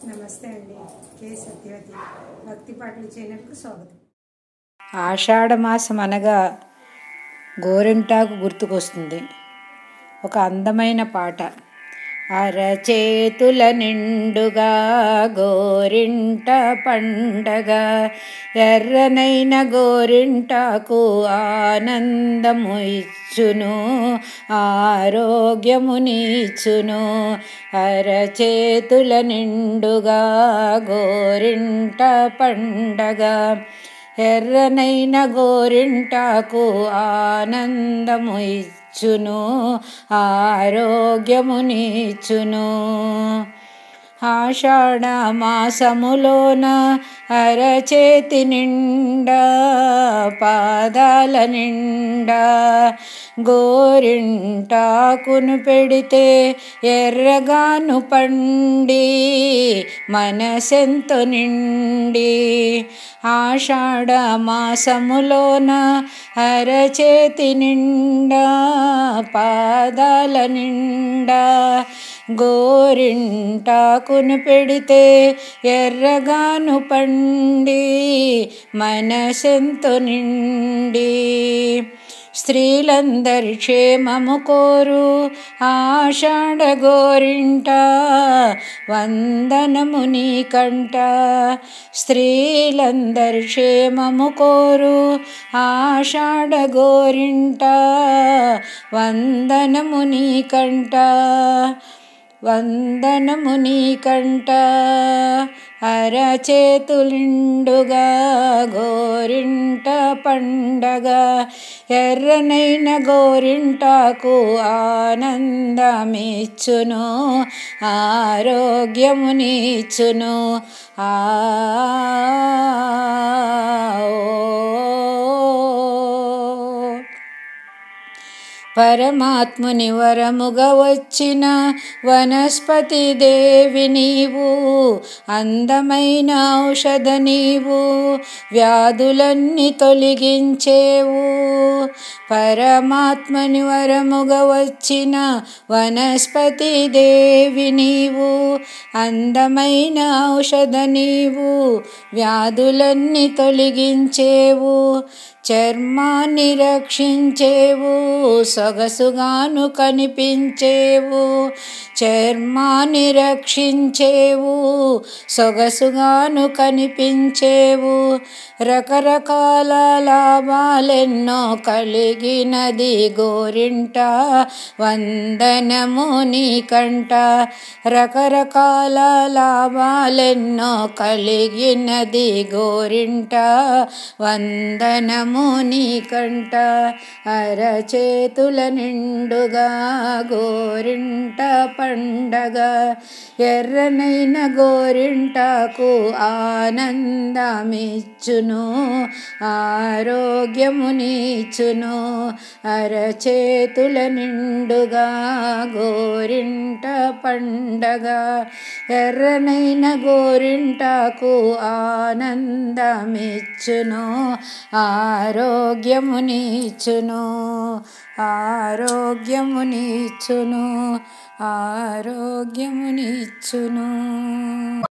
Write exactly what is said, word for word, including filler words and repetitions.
నమస్తే అండి. కే సత్యవతి భక్తి పాటలు ఛానల్కు స్వాగతం. ఆషాఢ మాసం అనగా గోరింటాకు గుర్తుకొస్తుంది. ఒక అందమైన పాట. అరచేతుల నిండుగా గోరింట పండగ, ఎర్రనైన గోరింటాకు ఆనందము ఇచ్చును, ఆరోగ్యమునిచ్చును. అరచేతుల నిండుగా గోరింట పండగ, ఎర్రనైన గోరింటాకు ఆనందము ఇచ్చును, ఆరోగ్యమునిచ్చును. ఆషాఢ మాసములోన అరచేతి నిండా పాదాల నిండా గోరింటాకును పెడితే ఎర్రగాను పండి మనసెంతో నిండి. ఆషాఢ మాసములోన అరచేతి నిండా పాదాల నిండా గోరింటాకును పెడితే ఎర్రగాను పండి మనసెంతో నిండి. స్త్రీలందరి క్షేమము కోరు ఆషాఢ గోరింట వందనము నీకంట. స్త్రీలందరి క్షేమము కోరు ఆషాఢ గోరింట వందనము నీకంట, వందనము నీకంట. అరచేతులిండుగా గోరింట పండగ, ఎర్రనైన గోరింటాకు ఆనందమిచ్చును, ఆరోగ్యమునిచ్చును. ఆ పరమాత్ముని వరముగా వచ్చిన వనస్పతి దేవి నీవు, అందమైన ఔషధ నీవు, వ్యాధులన్నీ తొలగించేవు. పరమాత్మని వరముగా వచ్చిన వనస్పతి దేవి నీవు, అందమైన ఔషధ నీవు, వ్యాధులన్నీ తొలగించేవు. చర్మాన్ని రక్షించేవు, సొగసుగాను కనిపించేవు. చర్మాన్ని రక్షించేవు, సొగసుగాను కనిపించేవు. రకరకాల లాభాలెన్నో కలిగినది గోరింట, వందనము నీకంట. రకరకాల లాభాలెన్నో కలిగినది గోరింట, వందనము నీకంట. అరచేతుల నిండుగా గోరింట పండగ, ఎర్రనైన గోరింటాకు ఆనందమిచ్చును, ఆరోగ్యమునిచ్చును. అరచేతుల నిండుగా గోరింట పండగ, ఎర్రనైన గోరింటాకు ఆనందమిచ్చును, ఆరోగ్యమునిచ్చును, ఆరోగ్యమునిచ్చును, ఆరోగ్యమునిచ్చును.